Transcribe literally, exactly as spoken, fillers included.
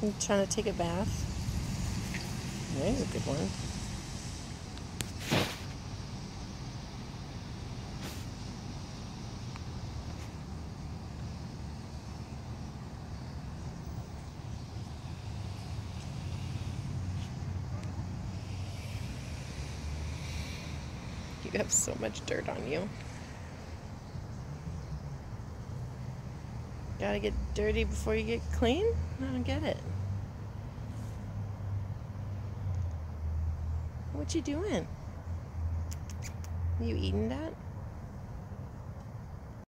You trying to take a bath? There's a good one. You have so much dirt on you. Gotta get dirty before you get clean? I don't get it. What you doing? You eating that?